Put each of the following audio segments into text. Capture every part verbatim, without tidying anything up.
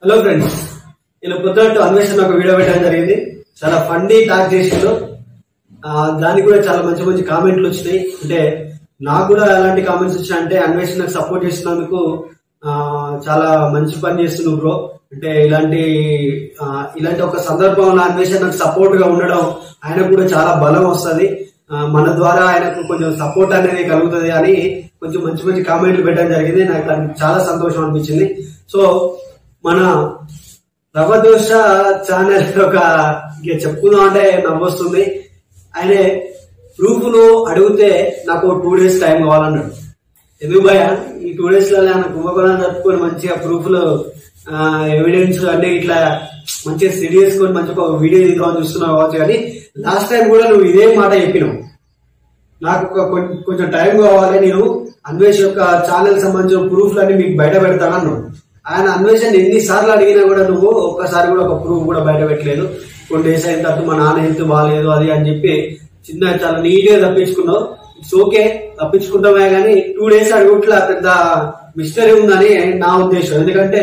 Hello friends, ఇలా పొద్దున్నట్టు అన్వేషణ ఒక వీడియో పెట్టడం జరిగింది. చాలా ఫన్నీ టాక్ చేసిండు. దానికి కూడా చాలా మంచి మంచి కామెంట్లు వచ్చినాయి. అంటే నాకు కూడా ఎలాంటి కామెంట్స్ వచ్చాయంటే, అన్వేషణకు సపోర్ట్ చేసినందుకు చాలా మంచి పని చేస్తున్నావు బ్రో. అంటే ఇలాంటి ఇలాంటి ఒక సందర్భంలో అన్వేషణకు సపోర్ట్ గా ఉండడం ఆయనకు కూడా చాలా బలం వస్తుంది. మన ద్వారా ఆయనకు కొంచెం సపోర్ట్ అనేది కలుగుతుంది అని కొంచెం మంచి మంచి కామెంట్లు పెట్టడం జరిగింది. నాకు చాలా సంతోషం అనిపించింది. సో మన రవదోష ఛానల్ ఒక చెప్పుకుందాం అంటే నవ్వొస్తుంది. ఆయన ప్రూఫ్లు అడిగితే నాకు టూ డేస్ టైం కావాలన్నాడు. ఎందుకు భయ ఈ టూ డేస్ లో ఆయన కుంభకోణం జరుపుకొని మంచిగా ప్రూఫ్లు ఎవిడెన్స్ అంటే ఇట్లా మంచిగా స్టడీ చేసుకొని మంచిగా ఒక వీడియో తీద్దామని చూస్తున్నావు కావచ్చు. కానీ లాస్ట్ టైం కూడా నువ్వు ఇదే మాట చెప్పినావు, నాకు కొంచెం టైం కావాలి, నేను అన్వేష్ యొక్క ఛానల్ సంబంధించిన ప్రూఫ్లు అన్ని మీకు బయట పెడతానన్నావు. ఆయన అన్వేషణ ఎన్నిసార్లు అడిగినా కూడా నువ్వు ఒక్కసారి కూడా ఒక ప్రూఫ్ కూడా బయట పెట్టలేదు. కొన్ని డేస్ అయిన తర్వాత మా నాన్న హెల్త్ బాగాలేదు అది అని చెప్పి చిన్న చాలా నీట్ గా తప్పించుకున్నావు. ఇట్స్ ఓకే, తప్పించుకుంటామే కానీ టూ డేస్ అడుగుట్లా పెద్ద మిస్టరీ ఉందని నా ఉద్దేశం. ఎందుకంటే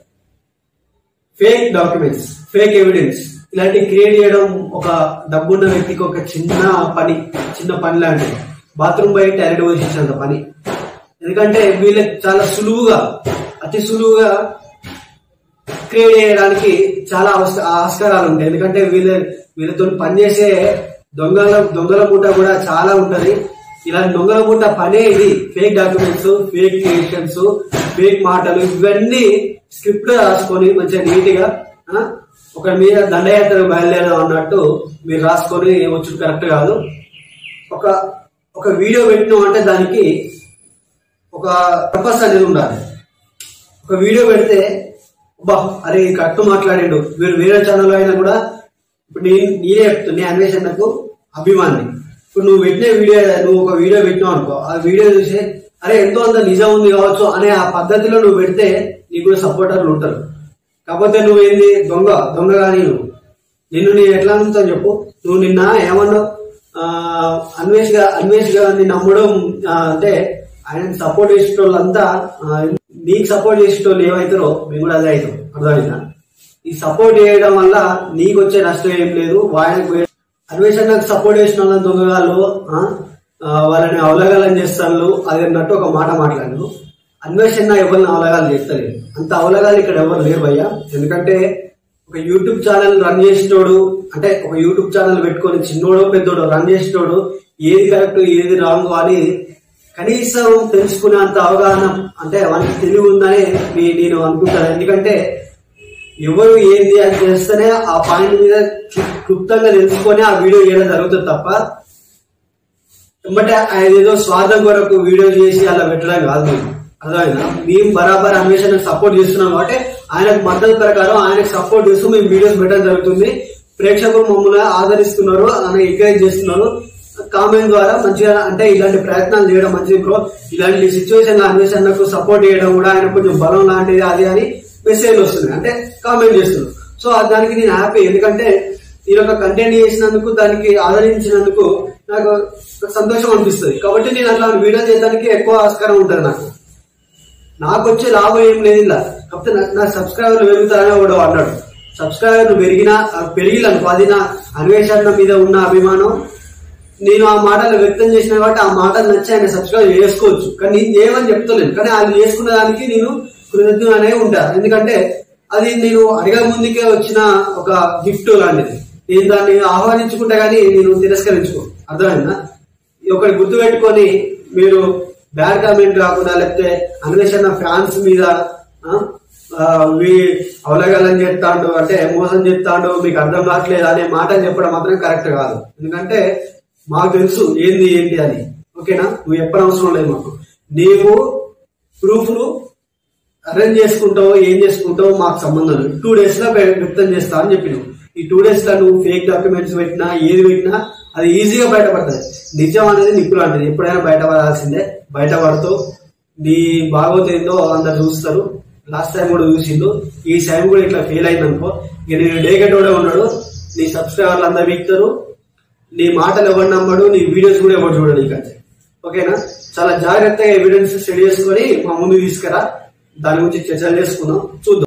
ఫేక్ డాక్యుమెంట్స్, ఫేక్ ఎవిడెన్స్ ఇలాంటివి క్రియేట్ చేయడం ఒక డబ్బున్న వ్యక్తికి ఒక చిన్న పని, చిన్న పని లాంటిది. బాత్రూమ్ బయట టాయిలెట్ పోషించినంత పని. ఎందుకంటే వీళ్ళకి చాలా సులువుగా, అతి సులువుగా క్రియేట్ చేయడానికి చాలా ఆస్కారాలు ఉంటాయి. ఎందుకంటే వీళ్ళ వీళ్ళతో పనిచేసే దొంగల దొంగల మూట కూడా చాలా ఉంటది. ఇలాంటి దొంగల మూట పనే ఇది. Fake documents, fake creations, fake మాటలు ఇవన్నీ స్క్రిప్ట్ రాసుకొని మంచిగా నీట్ గా ఒక మీద దండయాత్ర బయలుదేరదాం అన్నట్టు మీరు రాసుకొని వచ్చు కరెక్ట్ కాదు. ఒక ఒక వీడియో పెట్టినాం అంటే దానికి ఒక పర్పస్ అనేది ఉండాలి. ఒక వీడియో పెడితే బా అరే కరెక్ట్ మాట్లాడిండు, వీడు వేరే ఛానల్ అయినా కూడా ఇప్పుడు నేను నేనే చెప్తున్నా, నేను అన్వేషణకు అభిమాని. ఇప్పుడు నువ్వు పెట్టిన వీడియో, నువ్వు ఒక వీడియో పెట్టినావు అనుకో, ఆ వీడియో చూసి అరే ఎంతో అంత నిజం ఉంది కావచ్చు అనే ఆ పద్ధతిలో నువ్వు పెడితే నీకు కూడా సపోర్టర్లు ఉంటారు. కాకపోతే నువ్వేంది దొంగ దొంగ కానీ నువ్వు నిన్ను నేను ఎట్లా నమ్ముతాను చెప్పు. నువ్వు నిన్న ఏమన్నావు, అన్వేష్ గా అన్వేష్ గా నమ్మడం అంటే ఆయన సపోర్ట్ చేసేటోళ్ళంతా నీకు సపోర్ట్ చేసేటోళ్ళు ఏమవుతారో మేము కూడా అదే అవుతాం. అర్థమైందా? ఈ సపోర్ట్ చేయడం వల్ల నీకు వచ్చే నష్టం ఏం లేదు. ఆయనకు అన్వేషణకు సపోర్ట్ చేసిన వాళ్ళని దొంగగాళ్ళు వాళ్ళని అవలగాలని చేస్తారు అది అన్నట్టు ఒక మాట మాట్లాడాను. అన్వేషణ ఎవరిని అవలగాలు చేస్తారు, అంత అవలగాలు ఇక్కడ ఎవరు లేరు భయ్యా. ఎందుకంటే ఒక యూట్యూబ్ ఛానల్ రన్ చేసేటోడు, అంటే ఒక యూట్యూబ్ ఛానల్ పెట్టుకొని చిన్నోడో పెద్దోడో రన్ చేసేటోడు ఏది కరెక్ట్ ఏది రాంగ్ అని కనీసం తెలుసుకునే అంత అవగాహన అంటే వాళ్ళకి తెలివి ఉందని నేను అనుకుంటాను. ఎందుకంటే ఎవరు ఏంది అని చేస్తేనే ఆ పాయింట్ మీద క్లుప్తంగా తెలుసుకొని ఆ వీడియో చేయడం జరుగుతుంది తప్ప అంటే ఆయన ఏదో స్వార్థం కొరకు వీడియో చేసి అలా పెట్టడం కాదు. మేము అర్థమైందా? మేము బరాబర్ అన్వేషణ సపోర్ట్ చేస్తున్నాం కాబట్టి ఆయనకు మద్దతు ప్రకారం ఆయనకు సపోర్ట్ చేస్తూ మేము వీడియోస్ పెట్టడం జరుగుతుంది. ప్రేక్షకులు మమ్మల్ని ఆదరిస్తున్నారు, ఆయన ఎంకరేజ్ చేస్తున్నారు. కామెంట్ ద్వారా మంచిగా అంటే ఇలాంటి ప్రయత్నాలు చేయడం మంచిది బ్రో. ఇలాంటి సిచ్యువేషన్ అన్వేషణకు సపోర్ట్ చేయడం కూడా ఆయన కొంచెం బలం లాంటిది అది అని మెసేజ్ వస్తుంది, అంటే కామెంట్ చేస్తున్నారు. సో దానికి నేను హ్యాపీ. ఎందుకంటే నేను ఒక కంటెంట్ చేసినందుకు, దానికి ఆదరించినందుకు నాకు సంతోషం అనిపిస్తుంది. కాబట్టి నేను అట్లా వీడియో చేయడానికి ఎక్కువ ఆస్కారం ఉంటుంది. నాకు నాకు వచ్చే లాభం ఏం లేదు ఇలా. కాకపోతే నా సబ్స్క్రైబర్లు పెరుగుతారని కూడా అన్నాడు. సబ్స్క్రైబర్లు పెరిగినా పెరిగిలను అది నా అన్వేషణ మీద ఉన్న అభిమానం. నేను ఆ మాటలు వ్యక్తం చేసిన కాబట్టి ఆ మాటలు నచ్చి ఆయన సబ్స్క్రైబ్ చేసుకోవచ్చు. కానీ నేను ఏమని చెప్తలేను, కానీ ఆయన చేసుకున్న దానికి నేను కృతజ్ఞనే ఉంటాను. ఎందుకంటే అది నేను అడగ ముందుకే వచ్చిన ఒక గిఫ్ట్ లాంటిది. నేను దాన్ని ఆహ్వానించుకుంటే గానీ నేను తిరస్కరించుకో. అర్థమైందా? ఒకటి గుర్తు పెట్టుకొని మీరు బ్యాడ్ కామెంట్ కాకుండా, లేకపోతే అన్వేషణ ఫ్యాన్స్ మీద అవలగాలని చెప్తాడు, అంటే మోసం చెప్తాడు, మీకు అర్థం కావట్లేదు అనే మాటలు చెప్పడం మాత్రం కరెక్ట్ కాదు. ఎందుకంటే మాకు తెలుసు ఏంది ఏంటి అని. ఓకేనా? నువ్వు చెప్పనవసరం లేదు మాకు. నీవు ప్రూఫ్లు అరేంజ్ చేసుకుంటావు, ఏం చేసుకుంటావు మాకు సంబంధం లేదు. టూ డేస్ లో వ్యక్తం చేస్తా అని చెప్పినావు. ఈ టూ డేస్ లో నువ్వు ఫేక్ డాక్యుమెంట్స్ పెట్టినా ఏది పెట్టినా అది ఈజీగా బయటపడుతుంది. నిజం అనేది నిప్పు లాంటిది, ఎప్పుడైనా బయటపడాల్సిందే. బయటపడుతూ నీ బాగోతేందో అందరు చూస్తారు. లాస్ట్ టైం కూడా చూసిండు, ఈ టైం కూడా ఇట్లా ఫెయిల్ అయింది అనుకో, ఇక నేను డేగెటోడే ఉన్నాడు. నీ సబ్స్క్రైబర్లు అందరు వీక్తారు, నీ మాటలు ఎవరు నమ్మడు, నీ వీడియోస్ కూడా ఎవరు చూడడు. ఇక ఓకేనా? చాలా జాగ్రత్తగా ఎవిడెన్స్ స్టడీ చేసుకొని మా ముందు తీసుకురా. దాని గురించి చర్చలు చేసుకుందాం, చూద్దాం.